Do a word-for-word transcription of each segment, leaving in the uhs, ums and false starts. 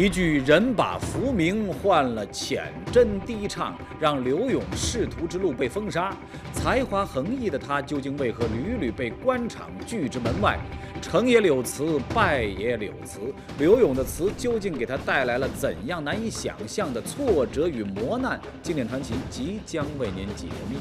一句“人把浮名换了浅斟低唱”，让刘永仕途之路被封杀。才华横溢的他，究竟为何屡屡被官场拒之门外？成也柳词，败也柳词。刘永的词究竟给他带来了怎样难以想象的挫折与磨难？经典传奇即将为您解密。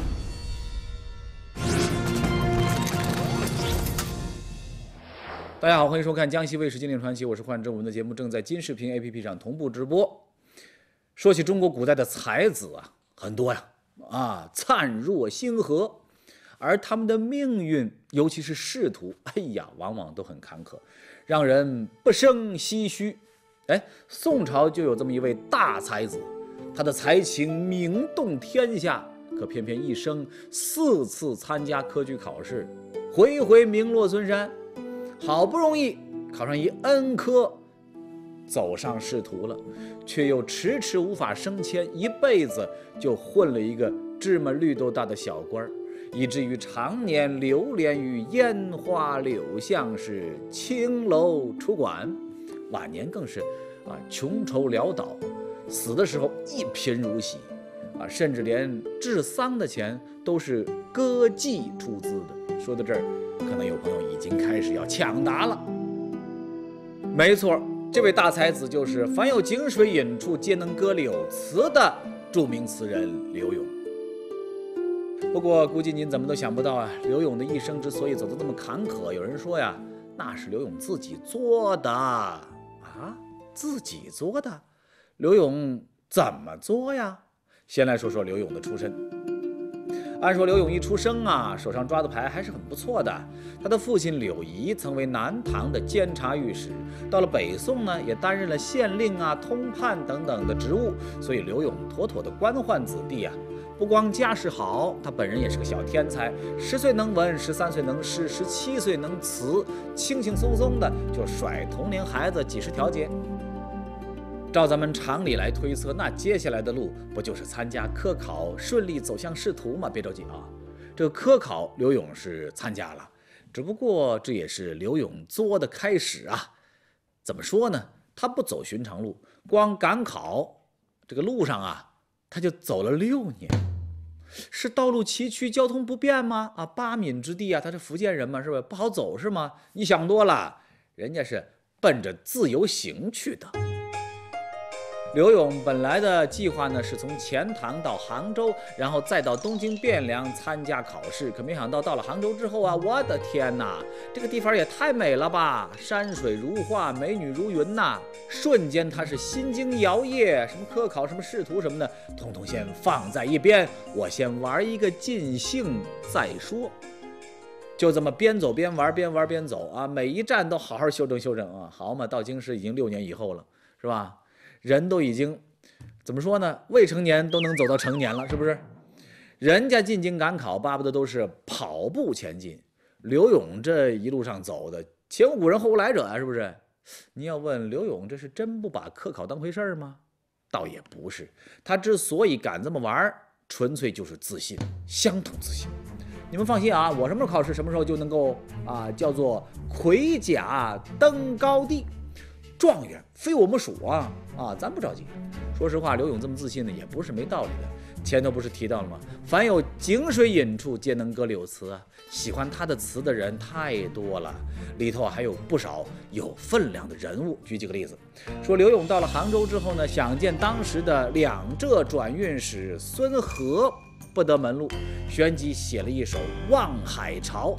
大家好，欢迎收看江西卫视经典传奇，我是幻真。我们的节目正在金视频 A P P 上同步直播。说起中国古代的才子啊，很多呀，啊，灿若星河，而他们的命运，尤其是仕途，哎呀，往往都很坎坷，让人不胜唏嘘。哎，宋朝就有这么一位大才子，他的才情名动天下，可偏偏一生四次参加科举考试，回回名落孙山。好不容易考上一恩科，走上仕途了，却又迟迟无法升迁，一辈子就混了一个芝麻绿豆大的小官，以至于常年流连于烟花柳巷，是青楼楚馆，晚年更是啊穷愁潦倒，死的时候一贫如洗啊，甚至连治丧的钱都是歌妓出资的。说到这儿，可能有朋友已经开始要抢答了。没错，这位大才子就是凡有井水饮处皆能歌柳词的著名词人刘永。不过估计您怎么都想不到啊，刘永的一生之所以走得那么坎坷，有人说呀，那是刘永自己作的啊，自己作的。刘永怎么作呀？先来说说刘永的出身。按说刘永一出生啊，手上抓的牌还是很不错的。他的父亲柳仪曾为南唐的监察御史，到了北宋呢，也担任了县令啊、通判等等的职务，所以刘永妥妥的官宦子弟啊。不光家世好，他本人也是个小天才，十岁能文，十三岁能诗，十七岁能词，轻轻松松的就甩同龄孩子几十条街。照咱们常理来推测，那接下来的路不就是参加科考，顺利走向仕途吗？别着急啊，这个科考刘永是参加了，只不过这也是刘永作的开始啊。怎么说呢？他不走寻常路，光赶考这个路上啊，他就走了六年。是道路崎岖，交通不便吗？啊，八闽之地啊，他是福建人嘛，是吧？不好走是吗？你想多了，人家是奔着自由行去的。刘永本来的计划呢，是从钱塘到杭州，然后再到东京汴梁参加考试。可没想到到了杭州之后啊，我的天哪，这个地方也太美了吧！山水如画，美女如云呐！瞬间他是心惊摇曳，什么科考、什么仕途什么的，统统先放在一边，我先玩一个尽兴再说。就这么边走边玩，边玩边走啊，每一站都好好修正修正啊。好嘛，到京师已经六年以后了，是吧？人都已经怎么说呢？未成年都能走到成年了，是不是？人家进京赶考，巴不得都是跑步前进。刘永这一路上走的，前无古人后无来者啊，是不是？你要问刘永，这是真不把科考当回事吗？倒也不是，他之所以敢这么玩，纯粹就是自信，相当自信。你们放心啊，我什么时候考试，什么时候就能够啊，叫做盔甲登高地。状元非我莫属啊！啊，咱不着急。说实话，刘永这么自信呢，也不是没道理的。前头不是提到了吗？凡有井水饮处，皆能歌柳词啊。喜欢他的词的人太多了，里头还有不少有分量的人物。举几个例子，说刘永到了杭州之后呢，想见当时的两浙转运使孙和，不得门路，旋即写了一首《望海潮》。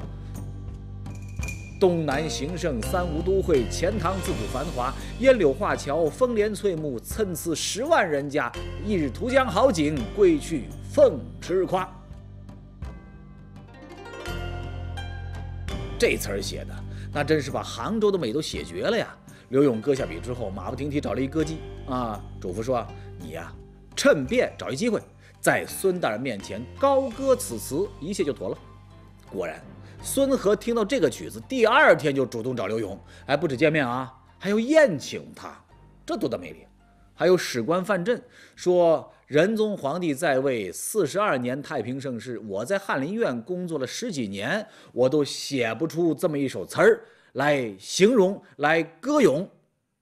东南形胜，三吴都会，钱塘自古繁华。烟柳画桥，风帘翠幕，参差十万人家。一日图江好景，归去凤池夸。这词儿写的，那真是把杭州的美都写绝了呀！刘永搁下笔之后，马不停蹄找了一歌姬啊，嘱咐说：“你呀，趁便找一机会，在孙大人面前高歌此词，一切就妥了。”果然。孙和听到这个曲子，第二天就主动找刘永，还不止见面啊，还要宴请他，这多大魅力！还有史官范镇说，仁宗皇帝在位四十二年太平盛世，我在翰林院工作了十几年，我都写不出这么一首词儿来形容，来歌咏。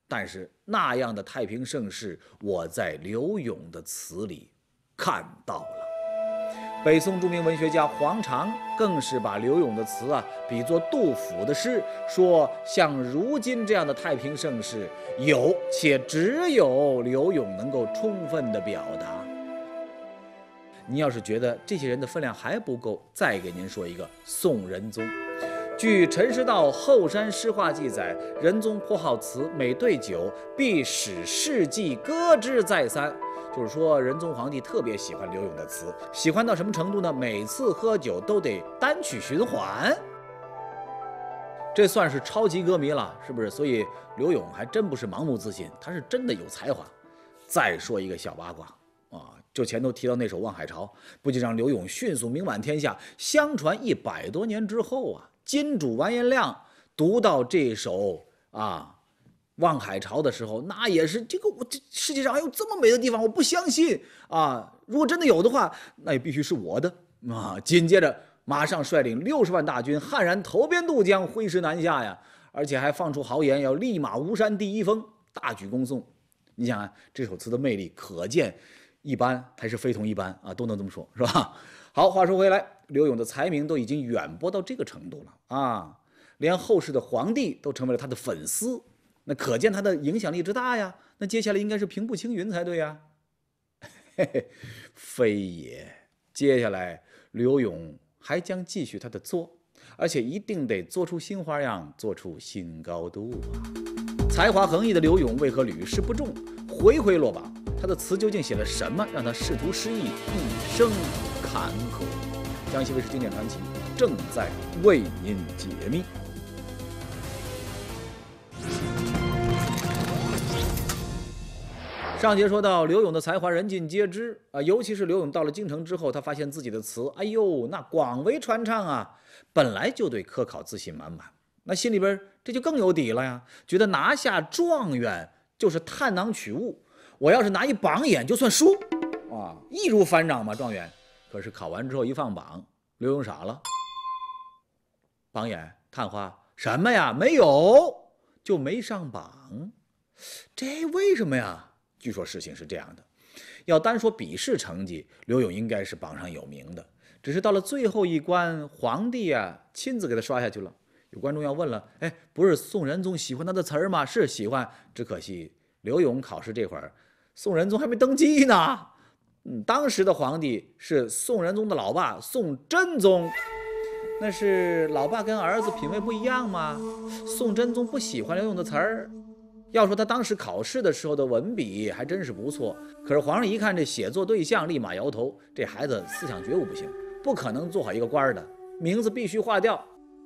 但是那样的太平盛世，我在柳永的词里看到了。北宋著名文学家黄常更是把柳永的词啊比作杜甫的诗，说像如今这样的太平盛世，有且只有柳永能够充分的表达。您要是觉得这些人的分量还不够，再给您说一个宋仁宗。据陈师道《后山诗话》记载，仁宗颇好词，每对酒必使事迹歌之再三。就是说，仁宗皇帝特别喜欢柳永的词，喜欢到什么程度呢？每次喝酒都得单曲循环，这算是超级歌迷了，是不是？所以柳永还真不是盲目自信，他是真的有才华。再说一个小八卦啊，就前头提到那首《望海潮》，不仅让柳永迅速名满天下，相传一百多年之后啊，金主完颜亮读到这首啊。望海潮的时候，那也是这个我这世界上还有这么美的地方，我不相信啊！如果真的有的话，那也必须是我的啊！紧接着，马上率领六十万大军，悍然投鞭渡江，挥师南下呀！而且还放出豪言，要立马吴山第一峰，大举攻宋。你想啊，这首词的魅力可见一斑还是非同一般啊，都能这么说，是吧？好，话说回来，柳永的才名都已经远播到这个程度了啊，连后世的皇帝都成为了他的粉丝。那可见他的影响力之大呀！那接下来应该是平步青云才对呀。嘿嘿，非也，接下来柳永还将继续他的作，而且一定得做出新花样，做出新高度啊！才华横溢的柳永为何屡试不中，回回落榜？他的词究竟写了什么，让他仕途失意，一生坎坷？江西卫视经典传奇正在为您解密。上节说到柳永的才华人尽皆知啊，尤其是柳永到了京城之后，他发现自己的词，哎呦，那广为传唱啊，本来就对科考自信满满，那心里边这就更有底了呀，觉得拿下状元就是探囊取物，我要是拿一榜眼就算输啊，易如反掌嘛，状元。可是考完之后一放榜，柳永傻了，榜眼探花什么呀？没有，就没上榜，这为什么呀？据说事情是这样的，要单说笔试成绩，柳永应该是榜上有名的，只是到了最后一关，皇帝啊亲自给他刷下去了。有观众要问了，哎，不是宋仁宗喜欢他的词儿吗？是喜欢，只可惜柳永考试这会儿，宋仁宗还没登基呢。嗯，当时的皇帝是宋仁宗的老爸宋真宗，那是老爸跟儿子品味不一样吗？宋真宗不喜欢柳永的词儿。要说他当时考试的时候的文笔还真是不错，可是皇上一看这写作对象，立马摇头，这孩子思想觉悟不行，不可能做好一个官的，名字必须划掉。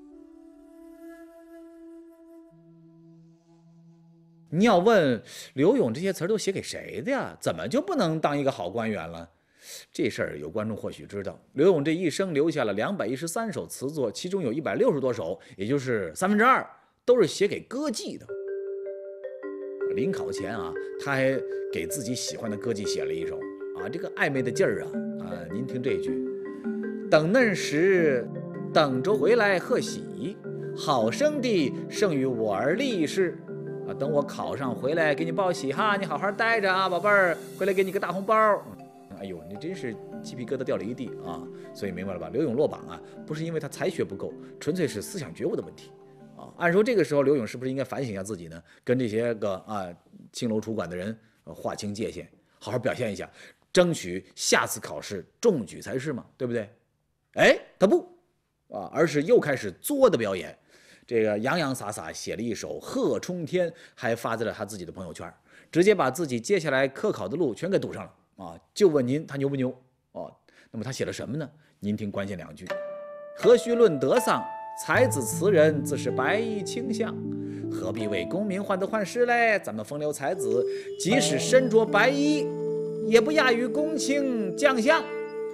你要问柳永这些词儿都写给谁的呀？怎么就不能当一个好官员了？这事儿有观众或许知道，柳永这一生留下了两百一十三首词作，其中有一百六十多首，也就是三分之二，都是写给歌妓的。临考前啊，他还给自己喜欢的歌妓写了一首啊，这个暧昧的劲儿啊啊！您听这句：等嫩时，等着回来贺喜，好生的胜于我儿立事啊！等我考上回来给你报喜哈，你好好待着啊，宝贝儿，回来给你个大红包。哎呦，你真是鸡皮疙瘩掉了一地啊！所以明白了吧？柳永落榜啊，不是因为他才学不够，纯粹是思想觉悟的问题。按说这个时候柳永是不是应该反省一下自己呢？跟这些个啊青楼楚馆的人、呃、划清界限，好好表现一下，争取下次考试中举才是嘛，对不对？哎，他不啊，而是又开始作的表演，这个洋洋洒洒写了一首《贺冲天》，还发在了他自己的朋友圈，直接把自己接下来科考的路全给堵上了啊！就问您，他牛不牛？哦，那么他写了什么呢？您听关键两句：何须论德丧？才子词人自是白衣卿相，何必为功名患得患失嘞？咱们风流才子，即使身着白衣，也不亚于公卿将相。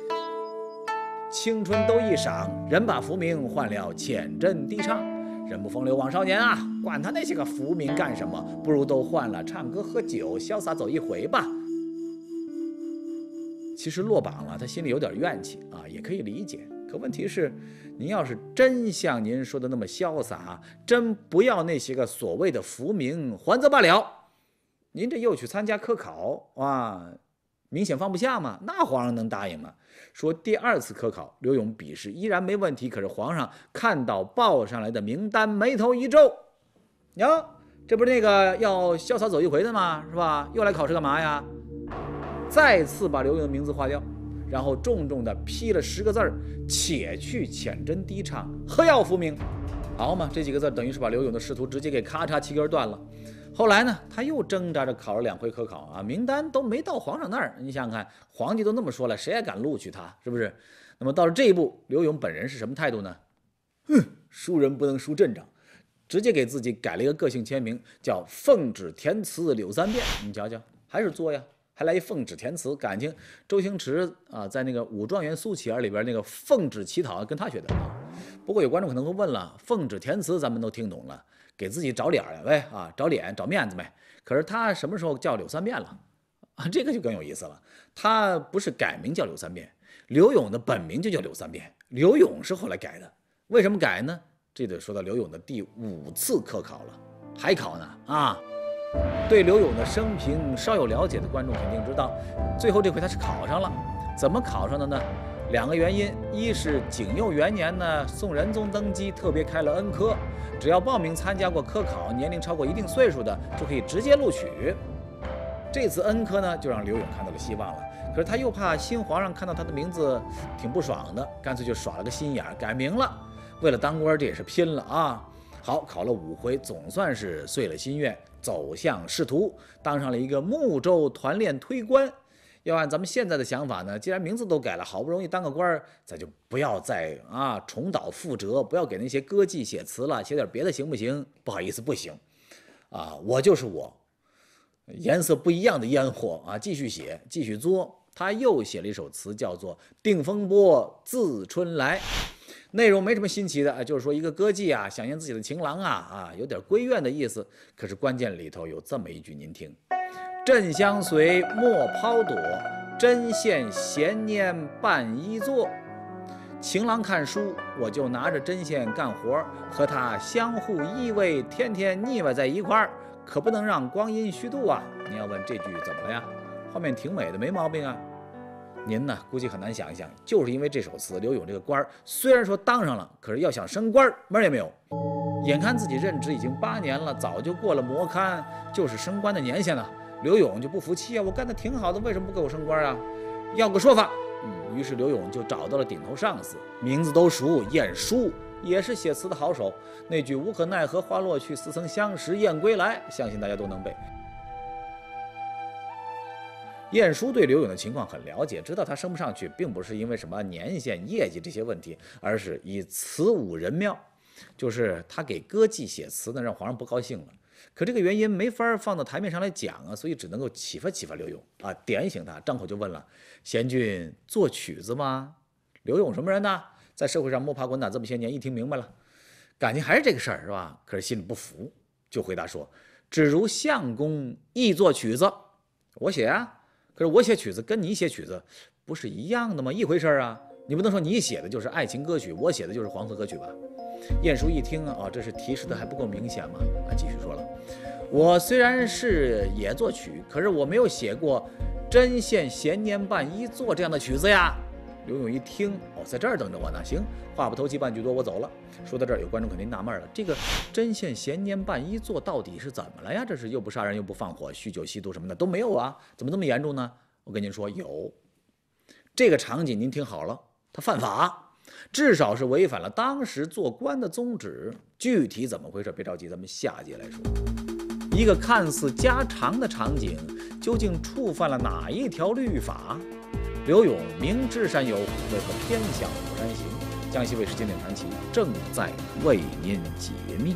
青春都一晌，人把浮名换了浅斟低唱。人不风流枉少年啊！管他那些个浮名干什么？不如都换了，唱歌喝酒，潇洒走一回吧。其实落榜了，他心里有点怨气啊，也可以理解。可问题是，您要是真像您说的那么潇洒，真不要那些个所谓的浮名，还则罢了。 您这又去参加科考啊，明显放不下嘛，那皇上能答应吗？说第二次科考，刘勇笔试依然没问题，可是皇上看到报上来的名单，眉头一皱，呀，这不是那个要潇洒走一回的吗？是吧？又来考试干嘛呀？再次把刘勇的名字划掉，然后重重的批了十个字儿：且去浅斟低唱，何要复命？好嘛，这几个字等于是把刘勇的仕途直接给咔嚓七根断了。后来呢，他又挣扎着考了两回科考啊，名单都没到皇上那儿。你想想看，皇帝都那么说了，谁还敢录取他？是不是？那么到了这一步，刘勇本人是什么态度呢？哼，输人不能输阵仗，直接给自己改了一个个性签名，叫奉旨填词柳三变。你瞧瞧，还是作呀，还来一奉旨填词。感情周星驰啊，在那个《武状元苏乞儿》里边那个奉旨乞讨，跟他学的啊。不过有观众可能会问了，奉旨填词咱们都听懂了。给自己找脸了呗啊，找脸找面子呗。可是他什么时候叫柳三变了啊？这个就更有意思了。他不是改名叫柳三变，刘勇的本名就叫柳三变，刘勇是后来改的。为什么改呢？这得说到刘勇的第五次科考了，还考呢啊！对刘勇的生平稍有了解的观众肯定知道，最后这回他是考上了。怎么考上的呢？两个原因，一是景佑元年呢，宋仁宗登基，特别开了恩科。只要报名参加过科考，年龄超过一定岁数的，就可以直接录取。这次恩科呢，就让刘勇看到了希望了。可是他又怕新皇上看到他的名字挺不爽的，干脆就耍了个心眼，改名了。为了当官，这也是拼了啊！好，考了五回，总算是遂了心愿，走向仕途，当上了一个睦州团练推官。要按咱们现在的想法呢，既然名字都改了，好不容易当个官儿，咱就不要再啊重蹈覆辙，不要给那些歌妓写词了，写点别的行不行？不好意思，不行，啊，我就是我，颜色不一样的烟火啊，继续写，继续作。他又写了一首词，叫做《定风波自春来》，内容没什么新奇的，就是说一个歌妓啊，想念自己的情郎啊，啊，有点闺怨的意思。可是关键里头有这么一句，您听。朕相随莫抛躲，针线闲拈伴一坐。情郎看书，我就拿着针线干活，和他相互依偎，天天腻歪在一块儿，可不能让光阴虚度啊！你要问这句怎么了呀？画面挺美的，没毛病啊。您呢，估计很难想一想，就是因为这首词，刘勇这个官儿虽然说当上了，可是要想升官门也没有。眼看自己任职已经八年了，早就过了模勘就是升官的年限了。刘勇就不服气啊，我干得挺好的，为什么不给我升官啊？要个说法。嗯，于是刘勇就找到了顶头上司，名字都熟，晏殊，也是写词的好手。那句无可奈何花落去，似曾相识燕归来，相信大家都能背。晏殊对刘勇的情况很了解，知道他升不上去，并不是因为什么年限、业绩这些问题，而是以词舞人妙，就是他给歌妓写词呢，让皇上不高兴了。可这个原因没法放到台面上来讲啊，所以只能够启发启发刘勇啊，点醒他。张口就问了：“贤君作曲子吗？”刘勇什么人呢？在社会上摸爬滚打这么些年，一听明白了，感情还是这个事儿是吧？可是心里不服，就回答说：“只如相公亦作曲子，我写啊。可是我写曲子跟你写曲子不是一样的吗？一回事啊。你不能说你写的就是爱情歌曲，我写的就是黄河歌曲吧？”晏殊一听啊，哦，这是提示的还不够明显吗？啊，继续说了，我虽然是也作曲，可是我没有写过针线闲拈伴一坐这样的曲子呀。刘勇一听，哦，在这儿等着我呢，行，话不投机半句多，我走了。说到这儿，有观众肯定纳闷了，这个针线闲拈伴一坐到底是怎么了呀？这是又不杀人又不放火，酗酒吸毒什么的都没有啊，怎么这么严重呢？我跟您说，有这个场景，您听好了，他犯法。至少是违反了当时做官的宗旨，具体怎么回事？别着急，咱们下节来说。一个看似家常的场景，究竟触犯了哪一条律法？刘勇明知山有虎，为何偏向虎山行？江西卫视经典传奇正在为您解密。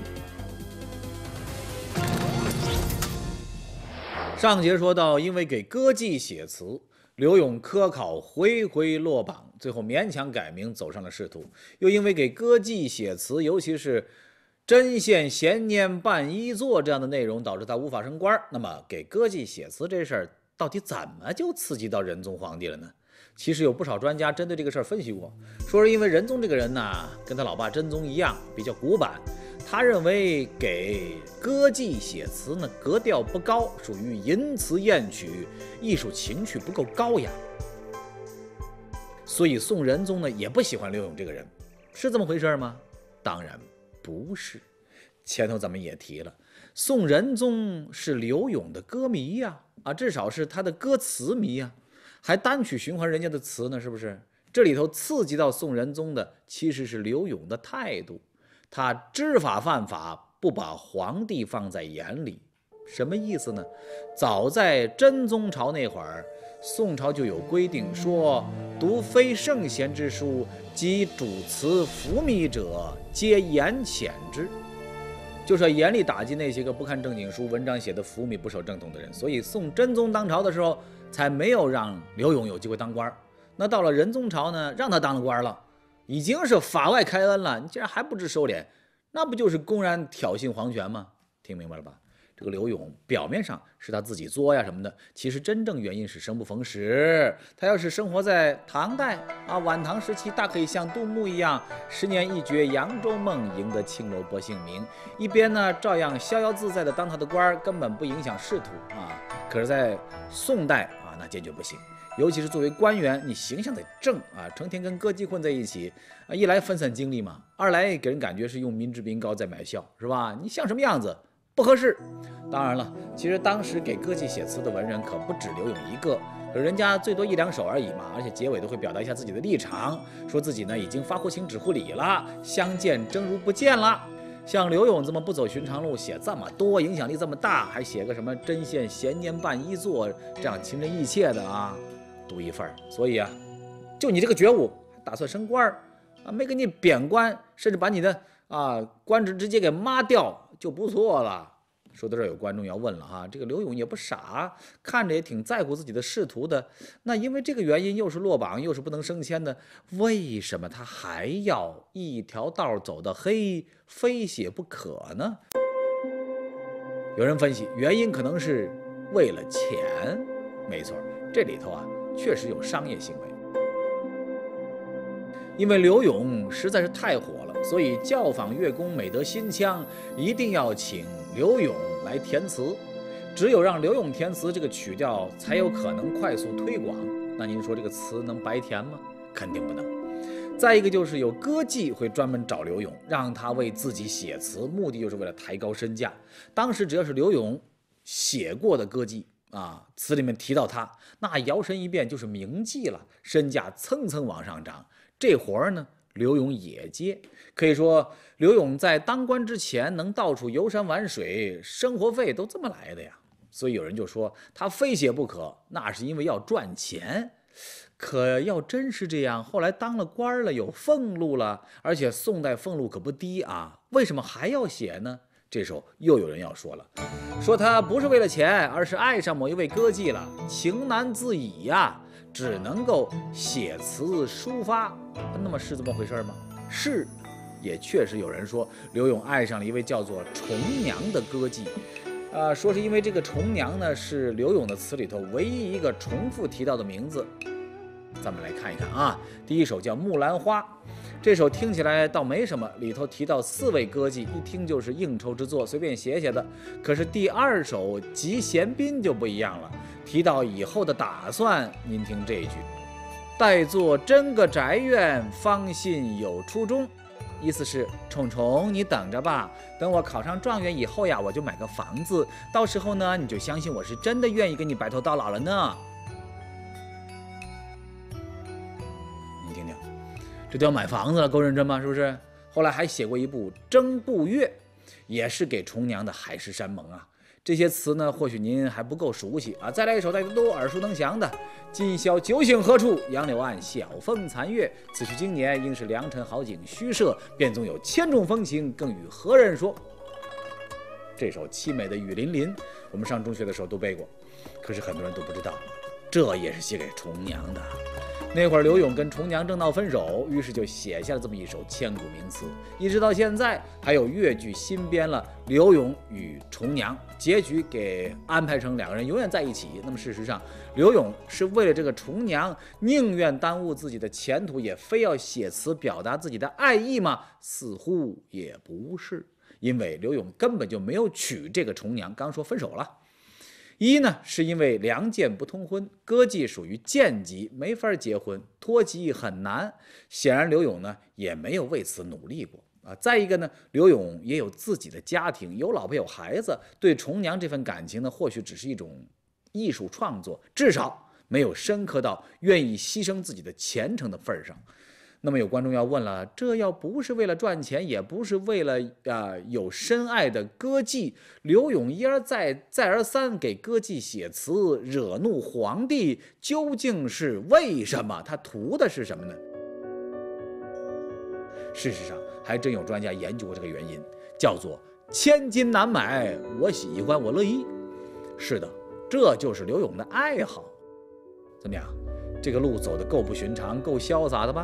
上节说到，因为给歌妓写词，刘勇科考回回落榜，最后勉强改名走上了仕途。又因为给歌妓写词，尤其是针线闲拈伴一坐这样的内容，导致他无法升官。那么给歌妓写词这事儿到底怎么就刺激到仁宗皇帝了呢？其实有不少专家针对这个事儿分析过，说是因为仁宗这个人呢，跟他老爸真宗一样，比较古板， 他认为给歌妓写词呢格调不高，属于淫词艳曲，艺术情趣不够高雅。所以宋仁宗呢也不喜欢刘永这个人，是这么回事吗？当然不是。前头咱们也提了，宋仁宗是刘永的歌迷呀，啊，至少是他的歌词迷呀，还单曲循环人家的词呢，是不是？这里头刺激到宋仁宗的其实是刘永的态度，他知法犯法，不把皇帝放在眼里。什么意思呢？早在真宗朝那会儿，宋朝就有规定说，读非圣贤之书及主词浮靡者，皆严谴之。就是要严厉打击那些个不看正经书、文章写的浮靡不守正统的人。所以宋真宗当朝的时候，才没有让刘永有机会当官。那到了仁宗朝呢，让他当了官了，已经是法外开恩了，你竟然还不知收敛，那不就是公然挑衅皇权吗？听明白了吧？这个刘永表面上是他自己作呀什么的，其实真正原因是生不逢时。他要是生活在唐代啊，晚唐时期，大可以像杜牧一样，十年一觉扬州梦，赢得青楼薄幸名，一边呢照样逍遥自在的当他的官，根本不影响仕途啊。可是，在宋代啊，那坚决不行。尤其是作为官员，你形象得正啊，成天跟歌妓混在一起啊，一来分散精力嘛，二来给人感觉是用民脂民膏在买笑，是吧？你像什么样子？不合适。当然了，其实当时给歌妓写词的文人可不止刘永一个，人家最多一两首而已嘛，而且结尾都会表达一下自己的立场，说自己呢已经发乎情止乎礼了，相见真如不见了。像刘永这么不走寻常路，写这么多，影响力这么大，还写个什么针线闲年半一作，这样情真意切的啊，独一份儿。所以啊，就你这个觉悟，还打算升官啊？没给你贬官，甚至把你的啊官职直接给抹掉，就不错了。说到这儿，有观众要问了哈，这个刘永也不傻，看着也挺在乎自己的仕途的。那因为这个原因，又是落榜，又是不能升迁的，为什么他还要一条道走到黑，非写不可呢？有人分析，原因可能是为了钱。没错，这里头啊确实有商业行为。因为刘永实在是太火了，所以教坊乐工每得新腔，一定要请刘永来填词。只有让刘永填词，这个曲调才有可能快速推广。那您说这个词能白填吗？肯定不能。再一个就是有歌妓会专门找刘永，让他为自己写词，目的就是为了抬高身价。当时只要是刘永写过的歌妓啊，词里面提到他，那摇身一变就是名妓了，身价蹭蹭往上涨。这活儿呢，刘永也接。可以说，刘永在当官之前能到处游山玩水，生活费都这么来的呀。所以有人就说他非写不可，那是因为要赚钱。可要真是这样，后来当了官了，有俸禄了，而且宋代俸禄可不低啊，为什么还要写呢？这时候又有人要说了，说他不是为了钱，而是爱上某一位歌妓了，情难自已呀，只能够写词抒发。那么是这么回事吗？是，也确实有人说刘永爱上了一位叫做重娘的歌妓，啊，说是因为这个重娘呢是刘永的词里头唯一一个重复提到的名字。咱们来看一看啊，第一首叫《木兰花》，这首听起来倒没什么，里头提到四位歌妓，一听就是应酬之作，随便写写的。可是第二首《集贤宾》就不一样了，提到以后的打算。您听这一句：待做真个宅院，方信有初衷。意思是，虫虫你等着吧，等我考上状元以后呀，我就买个房子，到时候呢，你就相信我是真的愿意跟你白头到老了呢。你听听，这都要买房子了，够认真吗？是不是？后来还写过一部《征步乐》，也是给重娘的海誓山盟啊。这些词呢，或许您还不够熟悉啊。再来一首大家都耳熟能详的：今宵酒醒何处？杨柳岸，晓风残月。此去经年，应是良辰好景虚设。便总有千种风情，更与何人说？这首凄美的《雨霖铃》，我们上中学的时候都背过，可是很多人都不知道，这也是写给重娘的。那会儿刘永跟重娘正闹分手，于是就写下了这么一首千古名词，一直到现在还有越剧新编了刘永与重娘，结局给安排成两个人永远在一起。那么事实上，刘永是为了这个重娘，宁愿耽误自己的前途，也非要写词表达自己的爱意吗？似乎也不是。 因为刘勇根本就没有娶这个重娘，刚说分手了。一呢，是因为良贱不通婚，歌妓属于贱籍，没法结婚，脱籍很难。显然刘勇呢也没有为此努力过啊。再一个呢，刘勇也有自己的家庭，有老婆有孩子，对重娘这份感情呢，或许只是一种艺术创作，至少没有深刻到愿意牺牲自己的前程的份上。那么有观众要问了，这要不是为了赚钱，也不是为了啊、呃、有深爱的歌妓，刘勇一而再再而三给歌妓写词，惹怒皇帝，究竟是为什么？他图的是什么呢？事实上，还真有专家研究过这个原因，叫做千金难买我喜欢我乐意。是的，这就是刘勇的爱好。怎么样？这个路走得够不寻常，够潇洒的吧？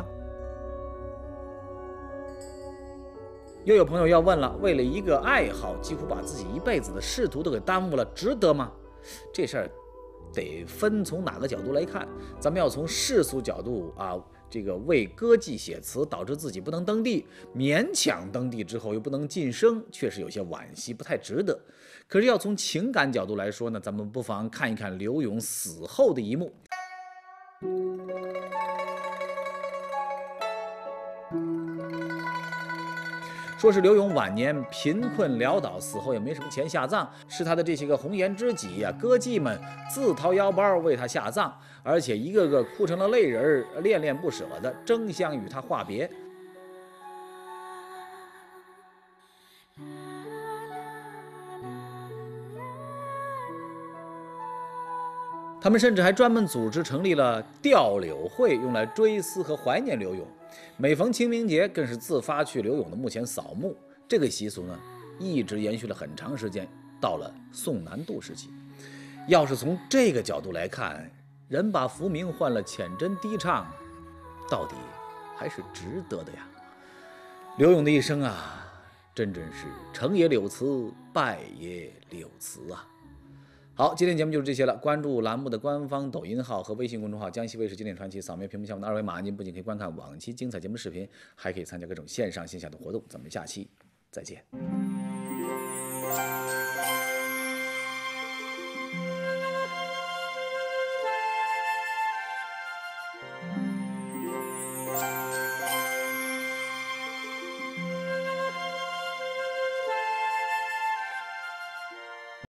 又有朋友要问了，为了一个爱好，几乎把自己一辈子的仕途都给耽误了，值得吗？这事儿得分从哪个角度来看。咱们要从世俗角度啊，这个为歌妓写词，导致自己不能登第，勉强登第之后又不能晋升，确实有些惋惜，不太值得。可是要从情感角度来说呢，咱们不妨看一看刘勇死后的一幕。说是刘勇晚年贫困潦倒，死后也没什么钱下葬，是他的这些个红颜知己啊、歌妓们自掏腰包为他下葬，而且一个个哭成了泪人，恋恋不舍的争相与他话别。他们甚至还专门组织成立了吊柳会，用来追思和怀念刘勇。每逢清明节，更是自发去刘勇的墓前扫墓。这个习俗呢，一直延续了很长时间，到了宋南渡时期。要是从这个角度来看，人把浮名换了浅斟低唱，到底还是值得的呀。刘勇的一生啊，真真是成也柳词，败也柳词啊。好，今天节目就是这些了。关注栏目的官方抖音号和微信公众号“江西卫视经典传奇”，扫描屏幕下方的二维码，您不仅可以观看往期精彩节目视频，还可以参加各种线上线下的活动。咱们下期再见。